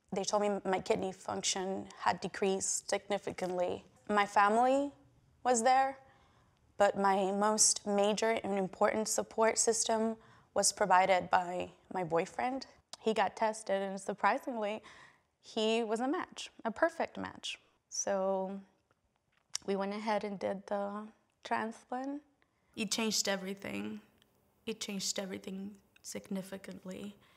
They told me my kidney function had decreased significantly. My family was there, but my most major and important support system was provided by my boyfriend. He got tested, and surprisingly, he was a match, a perfect match. So we went ahead and did the transplant. It changed everything. It changed everything significantly.